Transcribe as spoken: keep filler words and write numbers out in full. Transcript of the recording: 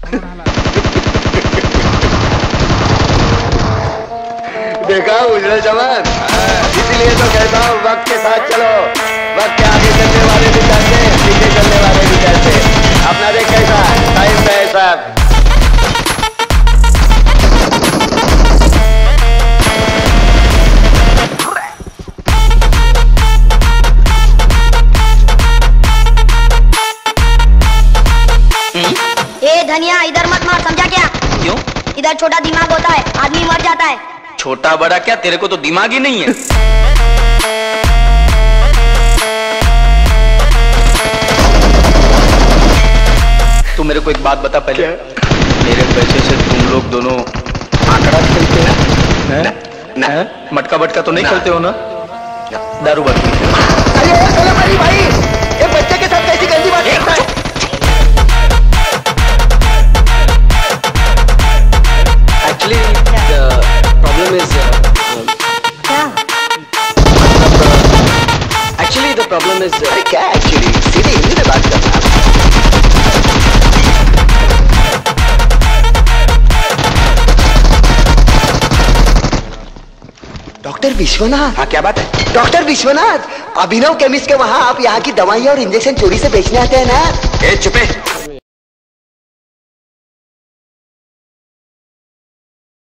देखा उजल जवान, इसीलिए तो कहता हूँ वक्त के साथ चलो। वक्त के आगे चलने वाले भी चलते, पीछे चलने वाले भी चलते। अपना देख कैसा टाइम है साहब। ए धनिया इधर मत मार, समझा क्या? क्यों? इधर छोटा दिमाग होता है, आदमी मर जाता है। छोटा बड़ा क्या, तेरे को तो दिमाग ही नहीं है। तू मेरे को एक बात बता पहले। क्या? मेरे पैसे से तुम लोग दोनों आंकड़ा खेलते हैं? न, न, मटका बटका तो नहीं खेलते हो ना? दारू बात। अरे सलाम भाई, ये बच्चे के साथ कैसी गंदी बात करता है? Actually, the problem is. Uh, क्या? Actually, the problem is. अरे क्या एक्चुअली? सीधे हिंदी में बात करना। डॉक्टर विश्वनाथ। हाँ क्या बात है? डॉक्टर विश्वनाथ, अभिनव केमिस्ट के वहाँ आप यहाँ की दवाइयाँ और इंजेक्शन चोरी से बेचने आते हैं ना? ए चुपे।